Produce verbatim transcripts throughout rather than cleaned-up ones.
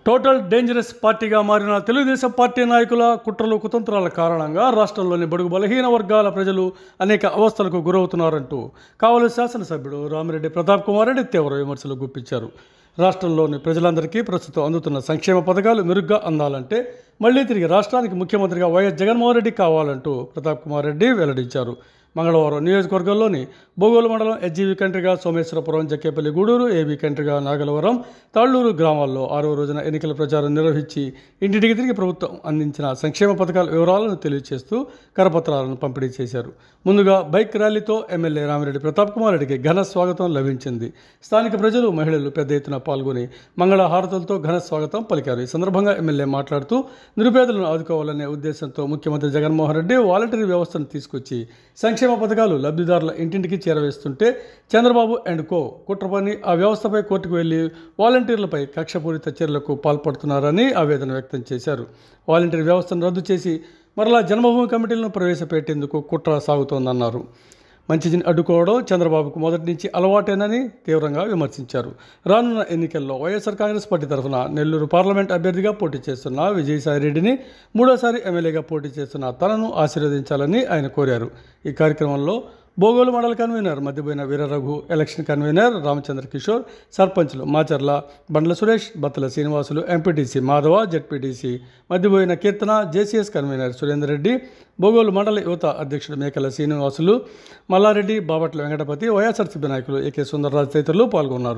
Total dangerous పార్టీగా మారిన Telugu Desam party నాయకుల కుట్రలు కుతంత్రాల కారణంగా రాష్ట్రంలోని బడుగు బలహీన వర్గాల ప్రజలు అనేక అవస్థలకు గురవుతున్నారంటూ కావలి శాసనసభ్యుడు రామిరెడ్డి ప్రతాప్ కుమార్ రెడ్డి తీవ్ర విమర్శలు గుప్పించారు. రాష్ట్రంలోని ప్రజలందరికీ ప్రస్తుతం అందుతున్న సంక్షేమ పథకాలు మెరుగ్గా అందాలంటే మళ్లీ తిరిగి రాష్ట్రానికి ముఖ్యమంత్రిగా వైఎస్ జగన్మోహన్ రెడ్డి కావాలంటూ ప్రతాప్ కుమార్ రెడ్డి వెల్లడించారు. మంగళవారం నియోజకవర్గంలోని బోగోలు మండలం హెచ్జీవి కంట్రిగా సోమేశ్వరపురం, జక్కేపల్లి గూడూరు, ఏబీ కంట్రిగా నాగలవరం, తాళ్లూరు గ్రామాల్లో ఆరో రోజున ఎన్నికల ప్రచారం నిర్వహించి ఇంటింటికి తిరిగి ప్రభుత్వం అందించిన సంక్షేమ పథకాల వివరాలను తెలియజేస్తూ కరపత్రాలను పంపిణీ చేశారు. ముందుగా బైక్ ర్యాలీతో ఎమ్మెల్యే రామిరెడ్డి ప్రతాప్ కుమార్ రెడ్డికి ఘన స్వాగతం లభించింది. స్థానిక ప్రజలు, మహిళలు పెద్ద ఎత్తున పాల్గొని మంగళ హారతులతో ఘన స్వాగతం పలికారు. ఈ సందర్భంగా ఎమ్మెల్యే మాట్లాడుతూ నిరుపేదలను ఆదుకోవాలనే ఉద్దేశంతో ముఖ్యమంత్రి జగన్మోహన్ రెడ్డి వాలంటరీ వ్యవస్థను తీసుకొచ్చి సంక్షేమ పథకాలు లబ్ధిదారుల ఇంటింటికి చేరవేస్తుంటే చంద్రబాబు అండ్ కో కుట్రపని ఆ వ్యవస్థపై కోర్టుకు వెళ్లి వాలంటీర్లపై కక్షపూరిత చర్యలకు పాల్పడుతున్నారని ఆవేదన వ్యక్తం చేశారు. వాలంటీర్ వ్యవస్థను రద్దు చేసి మరలా జన్మభూమి కమిటీలను ప్రవేశపెట్టేందుకు కుట్ర సాగుతోందన్నారు. మంచిని అడ్డుకోవడం చంద్రబాబుకు మొదటి నుంచి అలవాటేనని తీవ్రంగా విమర్శించారు. రానున్న ఎన్నికల్లో వైఎస్ఆర్ కాంగ్రెస్ పార్టీ తరఫున నెల్లూరు పార్లమెంట్ అభ్యర్థిగా పోటీ చేస్తున్న విజయసాయిరెడ్డిని, మూడోసారి ఎమ్మెల్యేగా పోటీ చేస్తున్న తనను ఆశీర్వదించాలని ఆయన కోరారు. ఈ కార్యక్రమంలో బోగోలు మండల convener Madhyaboina Veeraraghu, election convener Ramachandra Kishore, సర్పంచ్లు Macharla Bandla Suresh, Bathala Srinivasulu, MPTC Madhava, ZPTC Madhyaboina Keerthana, JCS convener Surender Reddy, Bogolu మండల యువత అధ్యక్షుడు మేకల శ్రీనివాసులు, మల్లారెడ్డి, బాపట్ల వెంకటపతి, వైఎస్ఆర్సీపీ నాయకులు ఏకే సుందరరాజు తదితరులు పాల్గొన్నారు.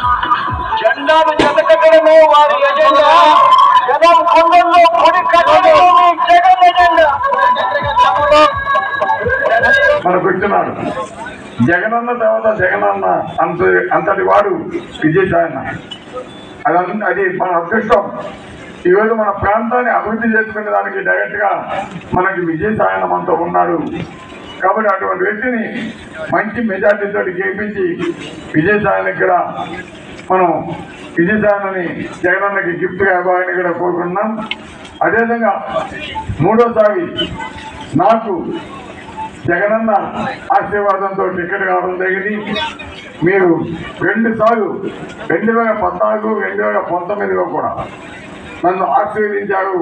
మనకు వచ్చినాడు జగనన్న తర్వాత జగనన్న అంత అంతటి వాడు విజయసాయన్న. అది అది మన అదృష్టం. ఈరోజు మన ప్రాంతాన్ని అభివృద్ధి చేసుకునే దానికి డైరెక్ట్గా మనకి విజయసాయన్న మనతో ఉన్నాడు. కాబట్టి అటువంటి వ్యక్తిని మంచి మెజార్టీతో గెలిపించి విజయసాయన్నకి కూడా మనం విజయసాయన్నని జగనన్నకి గిఫ్ట్గా ఇవ్వాలని కూడా కోరుకుంటున్నాం. అదేవిధంగా మూడోసారి నాకు జగనన్న ఆశీర్వాదంతో టికెట్ కావడం జరిగింది. మీరు రెండు సార్లు రెండు వేల పద్నాలుగు రెండు వేల పంతొమ్మిదిలో కూడా నన్ను ఆశీర్వదించారు.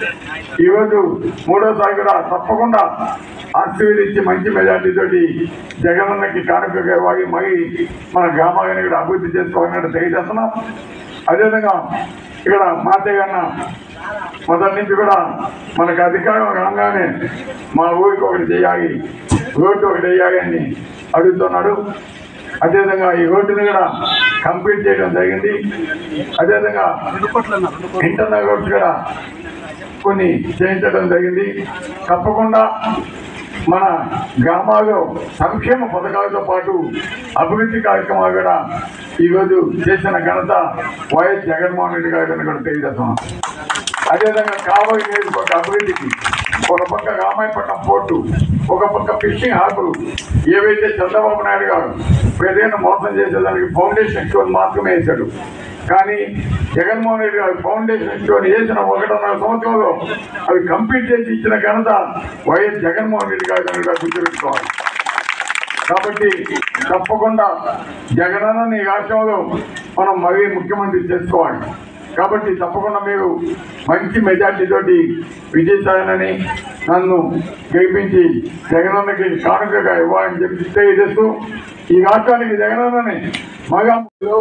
ఈరోజు మూడోసారి కూడా తప్పకుండా ఆశీర్వదించి మంచి మెజార్టీతోటి జగనన్నకి కానుకగా ఇవ్వాలి, మరి మన గ్రామాలను కూడా అభివృద్ధి చేసుకోవాలని తెలియజేస్తున్నాం. అదేవిధంగా ఇక్కడ మాతయ్యన్న మొదటి నుంచి కూడా మనకు అధికారం రాగానే మా ఊరికి ఒకటి చేయాలి, రోడ్డు ఒకటి వేయాలి అని అడుగుతున్నాడు. అదేవిధంగా ఈ రోడ్డుని కూడా కంప్లీట్ చేయడం జరిగింది. అదేవిధంగా ఇంటర్నల్ రోడ్స్ కూడా కొన్ని చేయించడం జరిగింది. తప్పకుండా మన గ్రామాల్లో సంక్షేమ పథకాలతో పాటు అభివృద్ధి కార్యక్రమాలు కూడా ఈరోజు చేసిన ఘనత వైఎస్ జగన్మోహన్ రెడ్డి గారిని కూడా తెలియజేస్తున్నాం. అదేవిధంగా కావలి నియోజకవర్గ అభివృద్ధికి ఒక పక్క రామాయపట్నం పోర్టు, ఒక పక్క ఫిషింగ్ హార్బర్ ఏవైతే చంద్రబాబు నాయుడు గారు ఏదైనా మోసం చేసేదానికి ఫౌండేషన్ స్టోన్ మాత్రమే వేశాడు. కానీ జగన్మోహన్ రెడ్డి గారు ఫౌండేషన్ స్టోన్ వేసిన ఒకటిన్నర సంవత్సరంలో అవి కంప్లీట్ చేసి ఇచ్చిన ఘనత వైఎస్ జగన్మోహన్ రెడ్డి గారు కనుక గుర్తుపెట్టుకోవాలి. కాబట్టి తప్పకుండా జగనన్న ఈ రాష్ట్రంలో మనం మరీ ముఖ్యమంత్రి చేసుకోవాలి. కాబట్టి తప్పకుండా మీరు మంచి మెజార్టీతోటి విజయసాయనని నన్ను గెలిపించి జగనన్నకి కానుకగా ఇవ్వాలని చెప్పి తెలియజేస్తూ ఈ రాష్ట్రానికి జగనన్నని మగా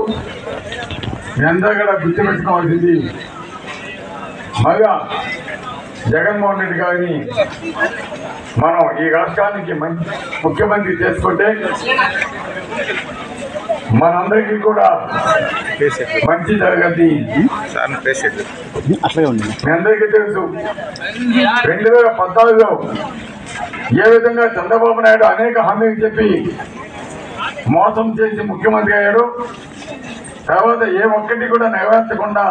ఎంత కూడా గుర్తుపెట్టుకోవాల్సింది, మగా జగన్మోహన్ రెడ్డి గారిని మనం ఈ రాష్ట్రానికి మంచి ముఖ్యమంత్రి చేసుకుంటే మనందరికీ కూడా మంచి జరగద్ది. మీ అందరికీ తెలుసు రెండు వేల పద్నాలుగులో ఏ విధంగా చంద్రబాబు నాయుడు అనేక హామీలు చెప్పి మోసం చేసి ముఖ్యమంత్రి అయ్యాడు. తర్వాత ఏ ఒక్కటి కూడా నెరవేర్చకుండా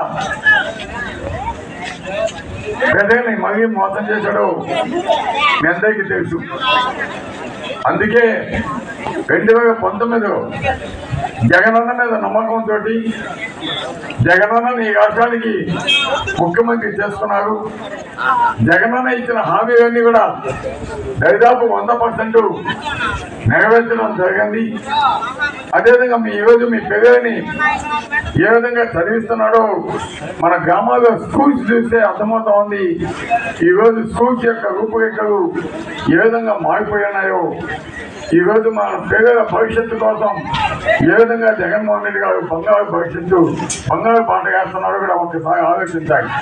ప్రజల్ని మరీ మోసం చేశాడు మీ అందరికీ తెలుసు. అందుకే రెండు వేల పంతొమ్మిదిలో జగనన్న మీద నమ్మకంతో జగనన్నని ఈ రాష్ట్రానికి ముఖ్యమంత్రి చేసుకున్నారు. జగనన్న ఇచ్చిన హామీలన్నీ కూడా దాదాపు వంద పర్సెంట్ నెరవేర్చడం జరిగింది. అదేవిధంగా మీ ఈరోజు మీ పిల్లల్ని ఏ విధంగా చదివిస్తున్నాడో మన గ్రామాల్లో స్కూల్స్ చూస్తే అర్థమవుతా ఉంది. ఈరోజు స్కూల్స్ యొక్క రూపురేఖలు ఏ విధంగా మారిపోయినాయో, ఈరోజు మన పిల్లల భవిష్యత్తు కోసం ఏ విధంగా జగన్మోహన్ రెడ్డి గారు బంగారు భవిష్యత్తు బంగారు పాట వేస్తున్నారో కూడా ఒకసారి ఆలోచించాలి.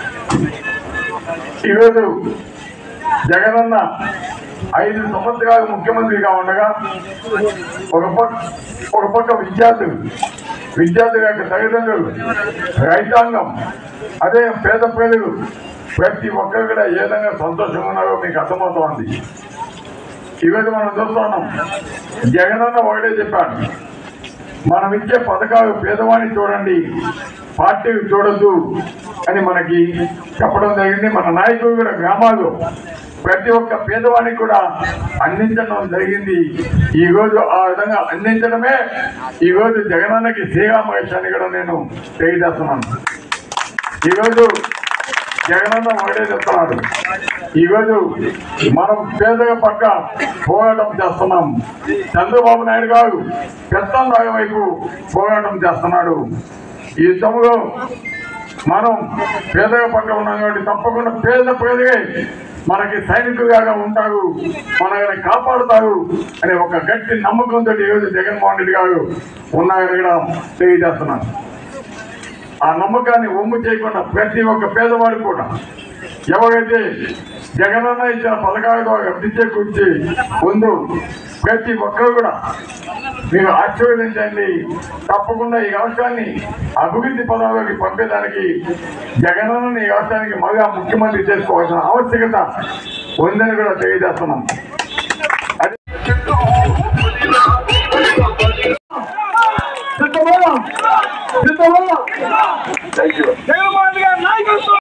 ఈరోజు జగనన్న ఐదు సంవత్సరాలు ముఖ్యమంత్రిగా ఉండగా ఒక పక్క ఒక పక్క విద్యార్థులు విద్యార్థుల యొక్క తల్లిదండ్రులు, రైతాంగం, అదే పేద ప్రజలు ప్రతి ఒక్కరు కూడా ఏ విధంగా సంతోషంగా ఉన్నారో మీకు అర్థమవుతోంది. ఈరోజు మనం చూస్తున్నాం, జగనన్న ఒకటే చెప్పాడు, మనం ఇచ్చే పథకాలు పేదవాడిని చూడండి, పార్టీలు చూడొద్దు అని మనకి చెప్పడం జరిగింది. మన నాయకులు కూడా గ్రామాల్లో ప్రతి ఒక్క పేదవాడికి కూడా అందించడం జరిగింది. ఈరోజు ఆ విధంగా అందించడమే ఈరోజు జగనన్నకి శ్రీరామకృష్ణని కూడా నేను తెలియజేస్తున్నాను. ఈరోజు జగనన్న ఒకటే చెప్తున్నాడు, ఈరోజు మనం పేదల పక్క పోరాటం చేస్తున్నాం. చంద్రబాబు నాయుడు గారు పెత్తందాల వైపు పోరాటం చేస్తున్నాడు. ఈ యుద్ధంలో మనం పేదల పక్క ఉన్నాం కాబట్టి తప్పకుండా పేద ప్రజలే మనకి సైనికులుగా ఉంటారు, మనల్ని కాపాడుతారు అనే ఒక గట్టి నమ్మకంతో ఈరోజు జగన్మోహన్ రెడ్డి గారు ఉన్నారని కూడా తెలియజేస్తున్నాను. ఆ నమ్మకాన్ని ఒమ్ము చేయకుండా ప్రతి ఒక్క పేదవాడు కూడా ఎవరైతే జగనన్న ఇచ్చిన పథకాల ద్వారా అభివృద్ధి చేకూర్చి ముందు ప్రతి ఒక్కరు కూడా మీరు ఆశీర్వదించండి. తప్పకుండా ఈ రాష్ట్రాన్ని అభివృద్ధి పదంలోకి పంపేదానికి జగనన్నని ఈ రాష్ట్రానికి మళ్ళా ముఖ్యమంత్రి చేసుకోవాల్సిన ఆవశ్యకత ఉందని కూడా తెలియజేస్తున్నాం. అది